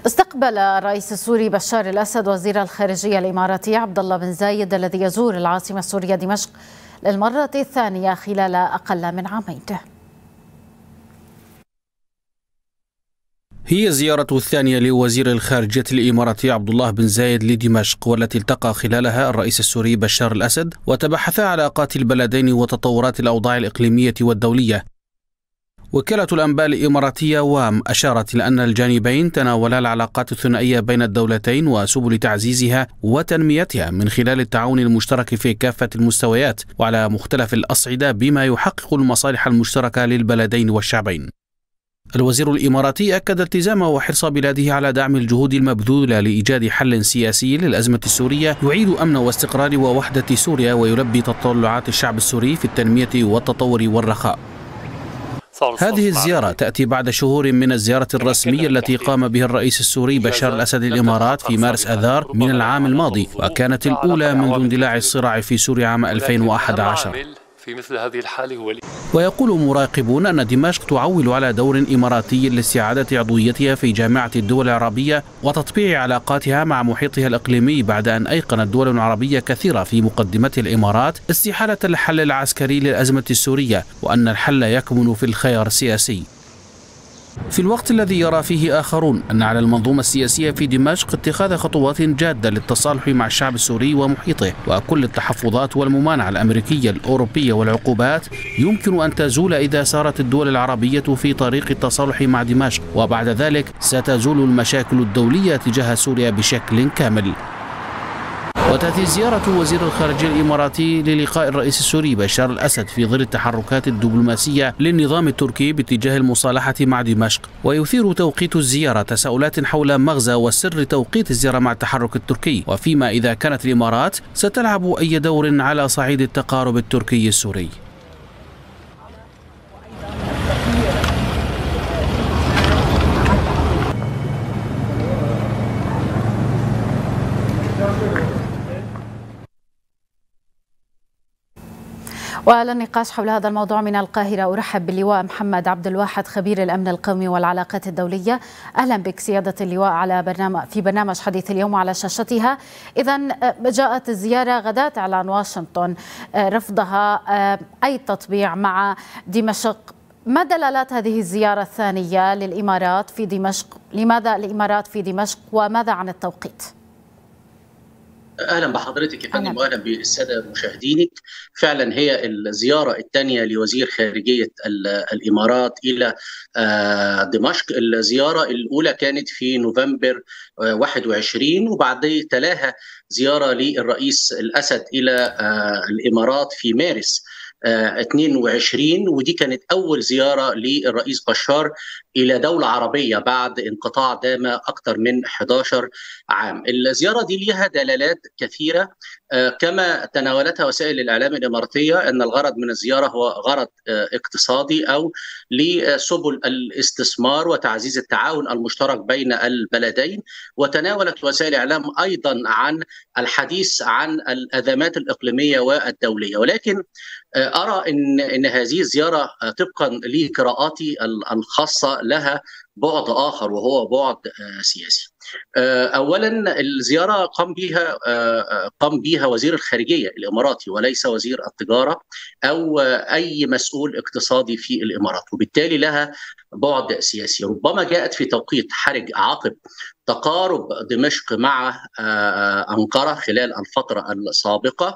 استقبل الرئيس السوري بشار الأسد وزير الخارجية الإماراتي عبد الله بن زايد الذي يزور العاصمة السورية دمشق للمرة الثانية خلال أقل من عامين. هي الزيارة الثانية لوزير الخارجية الإماراتي عبد الله بن زايد لدمشق، والتي التقى خلالها الرئيس السوري بشار الأسد وتبحثا علاقات البلدين وتطورات الأوضاع الإقليمية والدولية. وكالة الأنباء الإماراتية وام أشارت إلى أن الجانبين تناولا العلاقات الثنائية بين الدولتين وسبل تعزيزها وتنميتها من خلال التعاون المشترك في كافة المستويات وعلى مختلف الأصعدة بما يحقق المصالح المشتركة للبلدين والشعبين. الوزير الإماراتي أكد التزامه وحرص بلاده على دعم الجهود المبذولة لإيجاد حل سياسي للأزمة السورية يعيد أمن واستقرار ووحدة سوريا ويلبي تطلعات الشعب السوري في التنمية والتطور والرخاء. هذه الزيارة تأتي بعد شهور من الزيارة الرسمية التي قام بها الرئيس السوري بشار الأسد الإمارات في مارس آذار من العام الماضي، وكانت الأولى منذ اندلاع الصراع في سوريا عام 2011. في مثل هذه الحالة ويقول مراقبون أن دمشق تعول على دور إماراتي لاستعادة عضويتها في جامعة الدول العربية وتطبيع علاقاتها مع محيطها الإقليمي، بعد أن أيقنت دول عربية كثيرة في مقدمتها الإمارات استحالة الحل العسكري للأزمة السورية، وأن الحل يكمن في الخيار السياسي. في الوقت الذي يرى فيه آخرون أن على المنظومة السياسية في دمشق اتخاذ خطوات جادة للتصالح مع الشعب السوري ومحيطه، وكل التحفظات والممانعة الأمريكية الأوروبية والعقوبات يمكن أن تزول إذا سارت الدول العربية في طريق التصالح مع دمشق، وبعد ذلك ستزول المشاكل الدولية تجاه سوريا بشكل كامل. وتأتي زيارة وزير الخارجية الإماراتي للقاء الرئيس السوري بشار الأسد في ظل التحركات الدبلوماسية للنظام التركي باتجاه المصالحة مع دمشق، ويثير توقيت الزيارة تساؤلات حول مغزى وسر توقيت الزيارة مع التحرك التركي، وفيما إذا كانت الإمارات ستلعب أي دور على صعيد التقارب التركي السوري. وللنقاش حول هذا الموضوع من القاهرة أرحب باللواء محمد عبد الواحد خبير الأمن القومي والعلاقات الدولية. أهلا بك سيادة اللواء على برنامج حديث اليوم على شاشتها. إذن جاءت الزيارة غداة إعلان واشنطن رفضها أي تطبيع مع دمشق. ما دلالات هذه الزيارة الثانية للإمارات في دمشق؟ لماذا الإمارات في دمشق وماذا عن التوقيت؟ اهلا بحضرتك يا فندم واهلا بالساده مشاهدينك. فعلا هي الزياره الثانيه لوزير خارجيه الامارات الى دمشق. الزياره الاولى كانت في نوفمبر 21، وبعدين تلاها زياره للرئيس الاسد الى الامارات في مارس 22، ودي كانت أول زيارة للرئيس بشار إلى دولة عربية بعد انقطاع دام أكثر من 11 عام. الزيارة دي لها دلالات كثيرة كما تناولتها وسائل الإعلام الإماراتية، أن الغرض من الزيارة هو غرض اقتصادي أو لسبل الاستثمار وتعزيز التعاون المشترك بين البلدين. وتناولت وسائل الإعلام أيضا عن الحديث عن الأزمات الإقليمية والدولية، ولكن أرى أن هذه الزيارة طبقا لقراءاتي الخاصة لها بعد آخر وهو بعد سياسي. أولا الزيارة قام بها وزير الخارجية الإماراتي وليس وزير التجارة أو أي مسؤول اقتصادي في الإمارات، وبالتالي لها بعد سياسي. ربما جاءت في توقيت حرج عقب تقارب دمشق مع أنقرة خلال الفترة السابقة،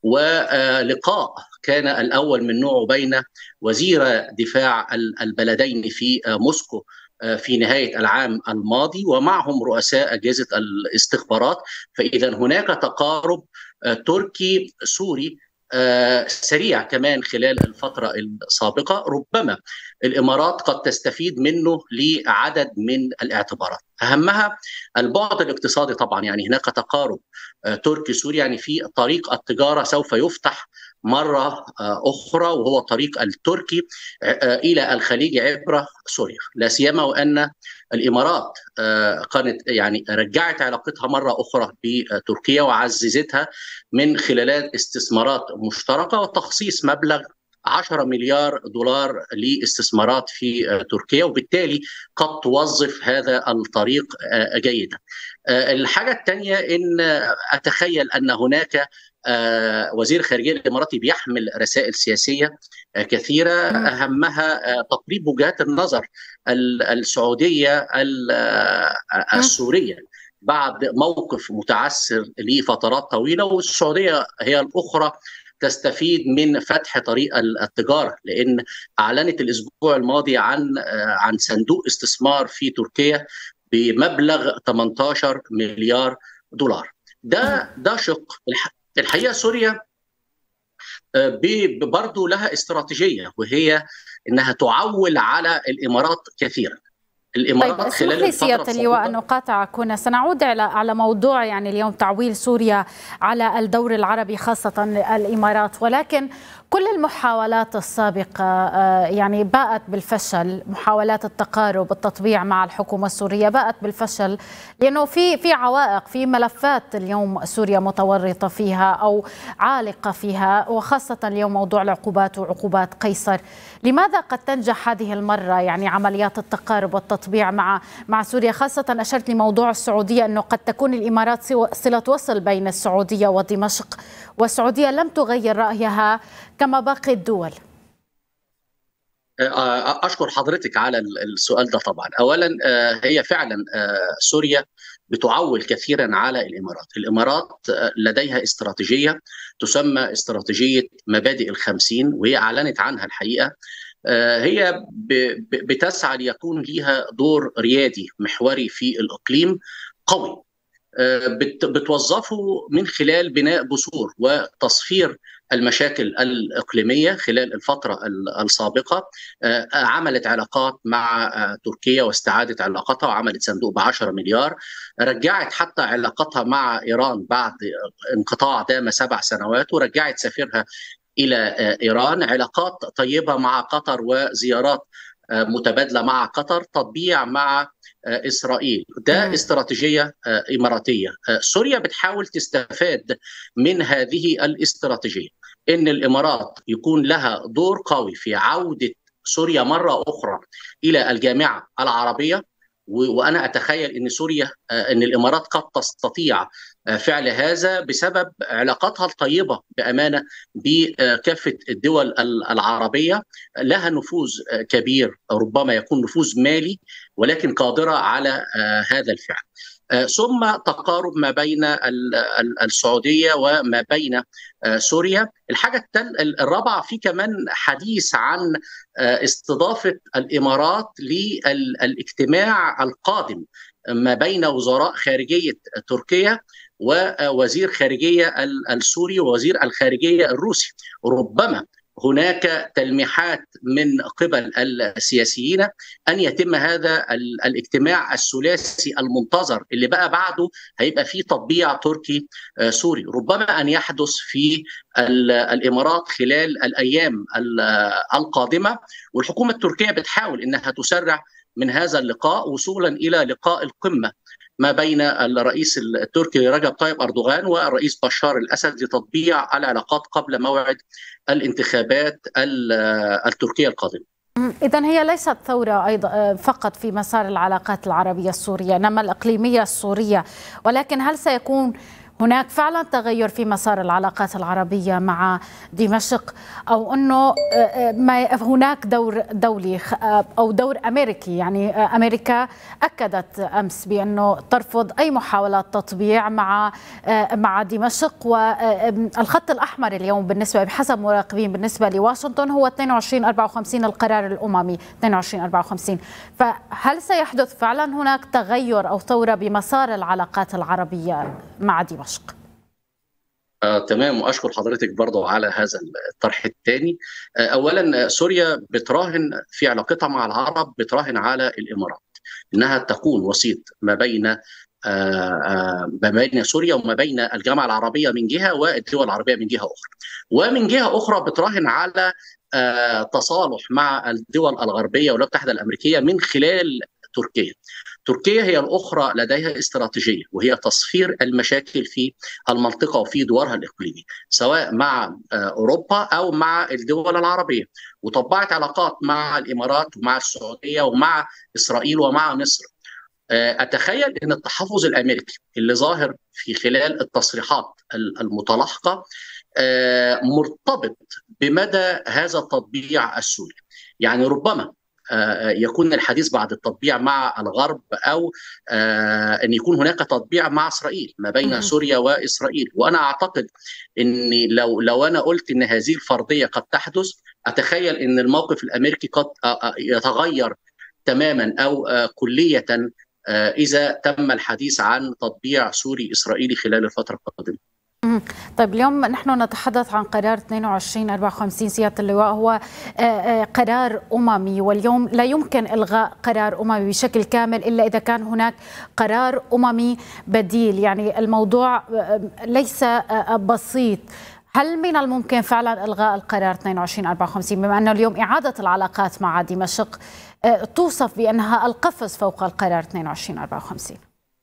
ولقاء كان الأول من نوعه بين وزير دفاع البلدين في موسكو في نهاية العام الماضي ومعهم رؤساء أجهزة الاستخبارات. فإذا هناك تقارب تركي سوري سريع كمان خلال الفترة السابقة، ربما الإمارات قد تستفيد منه لعدد من الاعتبارات، أهمها البعد الاقتصادي. طبعا يعني هناك تقارب تركي سوري، يعني في طريق التجارة سوف يفتح مرة أخرى، وهو طريق التركي إلى الخليج عبر سوريا، لا سيما وأن الإمارات كانت يعني رجعت علاقتها مرة أخرى بتركيا وعززتها من خلال استثمارات مشتركة وتخصيص مبلغ 10 مليار دولار لاستثمارات في تركيا، وبالتالي قد توظف هذا الطريق جيدا. الحاجة الثانية إن أتخيل أن هناك وزير الخارجية الإماراتي بيحمل رسائل سياسية كثيرة، أهمها تقريب وجهات النظر السعودية السورية بعد موقف متعثر لفترات طويلة، والسعودية هي الأخرى تستفيد من فتح طريق التجارة، لأن أعلنت الأسبوع الماضي عن صندوق استثمار في تركيا بمبلغ 18 مليار دولار. ده شق. الحقيقة سوريا برضو لها استراتيجية، وهي أنها تعول على الإمارات كثيرا. الإمارات طيب، خلال الفترة سيادة اللواء أن أقاطعك هنا، سنعود على موضوع يعني اليوم تعويل سوريا على الدور العربي خاصة الإمارات، ولكن كل المحاولات السابقة يعني باءت بالفشل. محاولات التقارب التطبيع مع الحكومة السورية باءت بالفشل، لأنه في عوائق، في ملفات اليوم سوريا متورطة فيها أو عالقة فيها، وخاصة اليوم موضوع العقوبات وعقوبات قيصر. لماذا قد تنجح هذه المرة يعني عمليات التقارب والتطبيع مع سوريا؟ خاصة أشرت لموضوع السعودية أنه قد تكون الإمارات صلة وصل بين السعودية ودمشق، والسعودية لم تغير رأيها كما باقي الدول. أشكر حضرتك على السؤال ده. طبعا أولا هي فعلا سوريا بتعول كثيرا على الإمارات لديها استراتيجية تسمى استراتيجية مبادئ ال50، وهي أعلنت عنها الحقيقة. هي بتسعى ليكون لها دور ريادي محوري في الإقليم قوي، بتوظفه من خلال بناء جسور وتصفير المشاكل الإقليمية. خلال الفترة السابقة عملت علاقات مع تركيا واستعادت علاقتها، وعملت صندوق ب10 مليار، رجعت حتى علاقتها مع إيران بعد انقطاع دام 7 سنوات، ورجعت سفيرها إلى إيران، علاقات طيبة مع قطر وزيارات متبادلة مع قطر، تطبيع مع إسرائيل. ده استراتيجية إماراتية. سوريا بتحاول تستفاد من هذه الاستراتيجية، إن الإمارات يكون لها دور قوي في عودة سوريا مرة أخرى إلى الجامعة العربية. وأنا أتخيل أن الإمارات قد تستطيع فعل هذا بسبب علاقاتها الطيبة بأمانة بكافة الدول العربية. لها نفوذ كبير، ربما يكون نفوذ مالي، ولكن قادرة على هذا الفعل. ثم تقارب ما بين السعودية وما بين سوريا. الحاجة الرابعة في كمان حديث عن استضافة الإمارات للاجتماع القادم ما بين وزراء خارجية تركيا ووزير خارجية السوري ووزير الخارجية الروسي. ربما هناك تلميحات من قبل السياسيين أن يتم هذا الاجتماع الثلاثي المنتظر، اللي بقى بعده هيبقى فيه تطبيع تركي سوري، ربما أن يحدث في الإمارات خلال الأيام القادمة. والحكومة التركية بتحاول أنها تسرع من هذا اللقاء وصولا إلى لقاء القمة ما بين الرئيس التركي رجب طيب أردوغان والرئيس بشار الأسد لتطبيع العلاقات قبل موعد الانتخابات التركية القادمة. إذن هي ليست ثورة أيضا فقط في مسار العلاقات العربية السورية، إنما الإقليمية السورية، ولكن هل سيكون هناك فعلا تغير في مسار العلاقات العربية مع دمشق، أو أنه هناك دور دولي أو دور أمريكي؟ يعني أمريكا أكدت أمس بأنه ترفض أي محاولات تطبيع مع دمشق، والخط الأحمر اليوم بالنسبة بحسب مراقبين بالنسبة لواشنطن هو 2254 القرار الأممي 2254. فهل سيحدث فعلا هناك تغير أو ثورة بمسار العلاقات العربية مع دمشق؟ تمام، وأشكر حضرتك برضو على هذا الطرح الثاني. أولا سوريا بتراهن في علاقتها مع العرب، بتراهن على الإمارات إنها تكون وسيط ما بين سوريا وما بين الجامعة العربية من جهة والدول العربية من جهة أخرى. ومن جهة أخرى بتراهن على تصالح مع الدول الغربية والولايات المتحدة الأمريكية من خلال تركيا. تركيا هي الأخرى لديها استراتيجية، وهي تصفير المشاكل في المنطقة وفي دورها الإقليمي، سواء مع أوروبا أو مع الدول العربية، وطبعت علاقات مع الإمارات ومع السعودية ومع إسرائيل ومع مصر. أتخيل أن التحفظ الأمريكي اللي ظاهر في خلال التصريحات المتلاحقة مرتبط بمدى هذا التطبيع السوري. يعني ربما يكون الحديث بعد التطبيع مع الغرب، أو أن يكون هناك تطبيع مع إسرائيل ما بين سوريا وإسرائيل. وأنا أعتقد أن لو أنا قلت أن هذه الفرضية قد تحدث، أتخيل أن الموقف الأمريكي قد يتغير تماما أو كلية إذا تم الحديث عن تطبيع سوري إسرائيلي خلال الفترة القادمة. طيب اليوم نحن نتحدث عن قرار 2254 سيادة اللواء، هو قرار أممي، واليوم لا يمكن إلغاء قرار أممي بشكل كامل إلا إذا كان هناك قرار أممي بديل. يعني الموضوع ليس بسيط. هل من الممكن فعلا إلغاء القرار 2254 بما أنه اليوم إعادة العلاقات مع دمشق توصف بأنها القفز فوق القرار 2254؟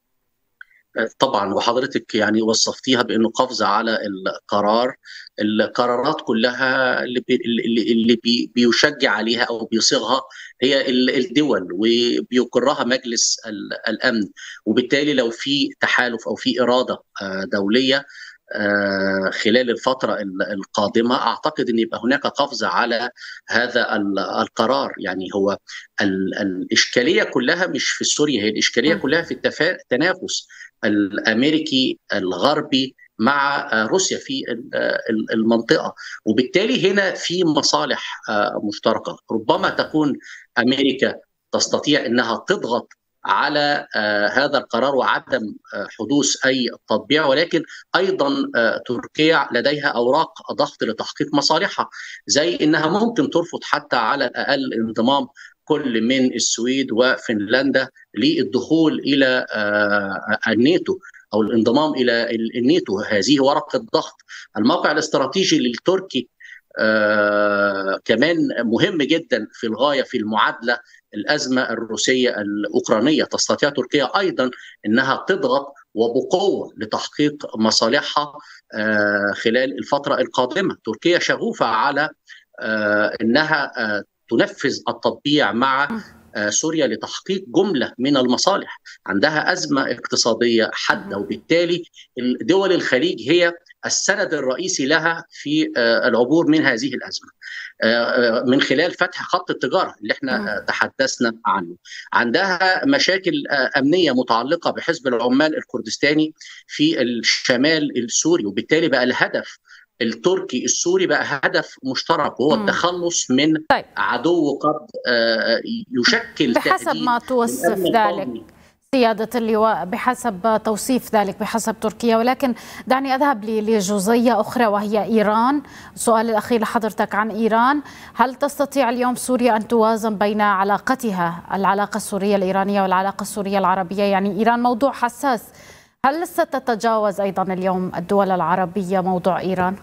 طبعا، وحضرتك يعني وصفتيها بانه قفز على القرار. القرارات كلها اللي بيشجع عليها او بيصيغها هي الدول، وبيقرها مجلس الامن. وبالتالي لو في تحالف او في اراده دوليه خلال الفترة القادمة، أعتقد أن يبقى هناك قفزة على هذا القرار. يعني هو الإشكالية كلها مش في سوريا، هي الإشكالية كلها في التنافس الأمريكي الغربي مع روسيا في المنطقة. وبالتالي هنا في مصالح مشتركة. ربما تكون أمريكا تستطيع أنها تضغط على هذا القرار وعدم حدوث أي تطبيع، ولكن أيضا تركيا لديها أوراق ضغط لتحقيق مصالحها، زي أنها ممكن ترفض حتى على الأقل انضمام كل من السويد وفنلندا للدخول إلى الناتو أو الانضمام إلى الناتو. هذه ورقة ضغط. الموقع الاستراتيجي للتركي كمان مهم جدا في الغاية في المعادلة الأزمة الروسية الأوكرانية. تستطيع تركيا أيضا أنها تضغط وبقوة لتحقيق مصالحها خلال الفترة القادمة. تركيا شغوفة على أنها تنفذ التطبيع مع سوريا لتحقيق جملة من المصالح. عندها أزمة اقتصادية حادة، وبالتالي دول الخليج هي السند الرئيسي لها في العبور من هذه الأزمة من خلال فتح خط التجارة اللي احنا تحدثنا عنه. عندها مشاكل أمنية متعلقة بحزب العمال الكردستاني في الشمال السوري، وبالتالي بقى الهدف التركي السوري بقى هدف مشترك، وهو التخلص من عدو قد يشكل بحسب ما توصف ذلك سيادة اللواء، بحسب توصيف ذلك بحسب تركيا. ولكن دعني أذهب لجزئية أخرى وهي إيران. السؤال الأخير لحضرتك عن إيران. هل تستطيع اليوم سوريا أن توازن بين علاقتها العلاقة السورية الإيرانية والعلاقة السورية العربية؟ يعني إيران موضوع حساس، هل ستتجاوز أيضا اليوم الدول العربية موضوع إيران؟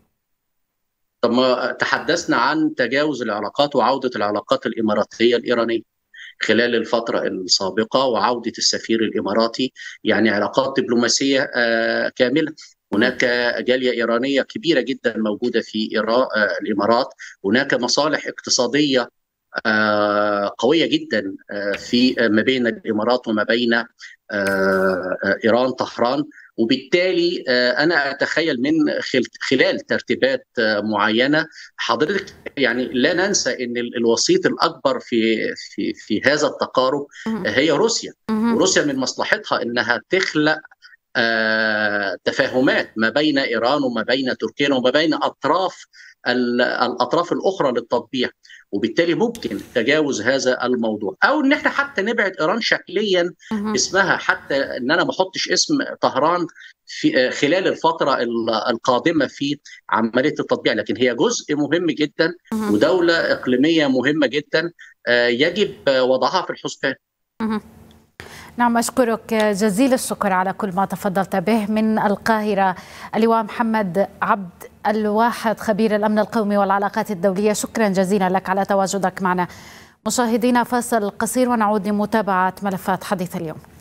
طب تحدثنا عن تجاوز العلاقات وعودة العلاقات الإماراتية الإيرانية خلال الفترة السابقة، وعودة السفير الإماراتي، يعني علاقات دبلوماسية كاملة. هناك جالية إيرانية كبيرة جدا موجودة في الإمارات. هناك مصالح اقتصادية قوية جدا في ما بين الإمارات وما بين إيران طهران. وبالتالي أنا أتخيل من خلال ترتيبات معينة، حضرتك يعني لا ننسى أن الوسيط الأكبر في هذا التقارب هي روسيا. وروسيا من مصلحتها أنها تخلق تفاهمات ما بين إيران وما بين تركيا وما بين الأطراف الأخرى للتطبيع، وبالتالي ممكن تجاوز هذا الموضوع، او ان احنا حتى نبعد ايران شكليا اسمها، حتى ان انا ما احطش اسم طهران في خلال الفتره القادمه في عمليه التطبيع، لكن هي جزء مهم جدا ودوله اقليميه مهمه جدا يجب وضعها في الحسبان. نعم، أشكرك جزيل الشكر على كل ما تفضلت به. من القاهرة اللواء محمد عبد الواحد خبير الأمن القومي والعلاقات الدولية، شكرا جزيلا لك على تواجدك معنا. مشاهدينا فاصل قصير ونعود لمتابعة ملفات حديث اليوم.